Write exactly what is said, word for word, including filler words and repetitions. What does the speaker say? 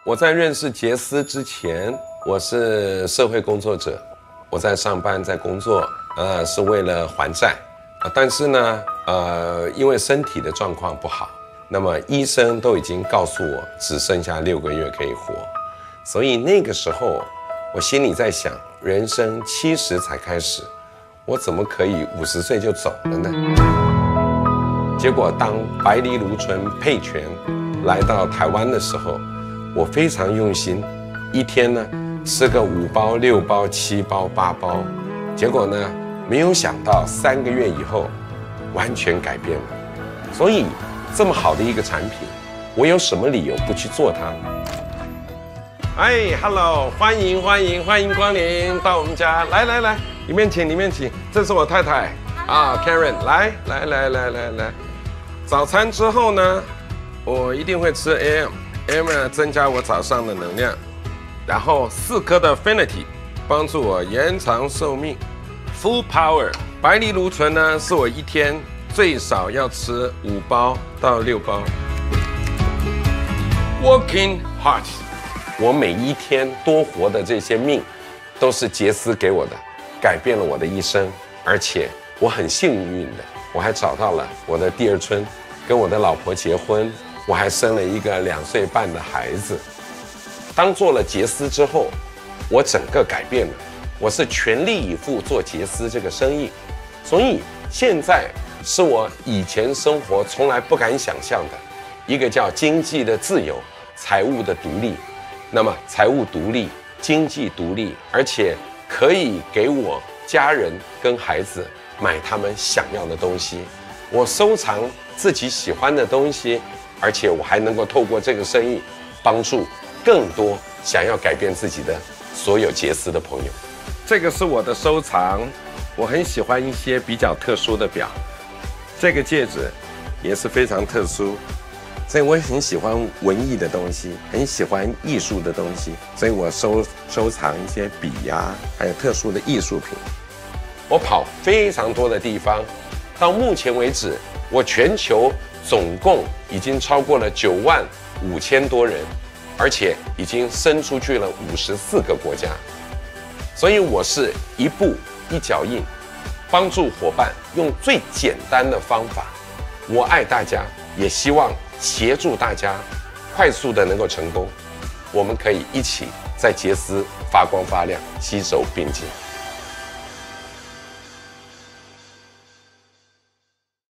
我在认识杰斯之前，我是社会工作者，我在上班，在工作，呃，是为了还债，啊，但是呢，呃，因为身体的状况不好，那么医生都已经告诉我只剩下六个月可以活，所以那个时候，我心里在想，人生七十才开始，我怎么可以五十岁就走了呢？结果当白藜芦醇配全来到台湾的时候，我非常用心，一天呢吃个五包、六包、七包、八包，结果呢没有想到三个月以后完全改变了。所以这么好的一个产品，我有什么理由不去做它呢？哎 ，Hello， 欢迎欢迎欢迎光临到我们家，来来来，里面请里面请，这是我太太啊 ，Karen， 来来来来来来，早餐之后呢，我一定会吃 A M。A M 呢增加我早上的能量，然后四颗的 Finity 帮助我延长寿命。Full Power 白藜芦醇呢是我一天最少要吃五包到六包。Working Heart 我每一天多活的这些命都是杰斯给我的，改变了我的一生，而且我很幸运的，我还找到了我的第二春，跟我的老婆结婚。我还生了一个两岁半的孩子。当做了杰斯之后，我整个改变了，我是全力以赴做杰斯这个生意，所以现在是我以前生活从来不敢想象的一个叫经济的自由、财务的独立。那么财务独立、经济独立，而且可以给我家人跟孩子买他们想要的东西，我收藏自己喜欢的东西。而且我还能够透过这个生意，帮助更多想要改变自己的所有杰斯的朋友。这个是我的收藏，我很喜欢一些比较特殊的表，这个戒指也是非常特殊，所以我也很喜欢文艺的东西，很喜欢艺术的东西，所以我收收藏一些笔呀，还有特殊的艺术品。我跑非常多的地方，到目前为止，我全球总共已经超过了九万五千多人，而且已经伸出去了五十四个国家，所以我是一步一脚印，帮助伙伴用最简单的方法。我爱大家，也希望协助大家快速的能够成功。我们可以一起在杰斯发光发亮，携手并进。